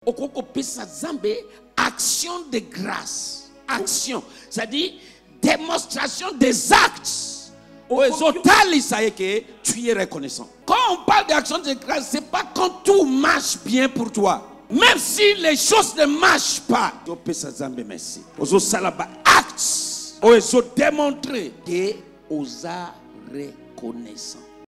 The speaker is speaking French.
okoko pesa zambe action de grâce. Action, c'est-à-dire démonstration des actes. Tu es reconnaissant. Quand on parle d'action de grâce, c'est pas quand tout marche bien pour toi. Même si les choses ne marchent pas, merci. Actes. Démontrer que vous êtes reconnaissant.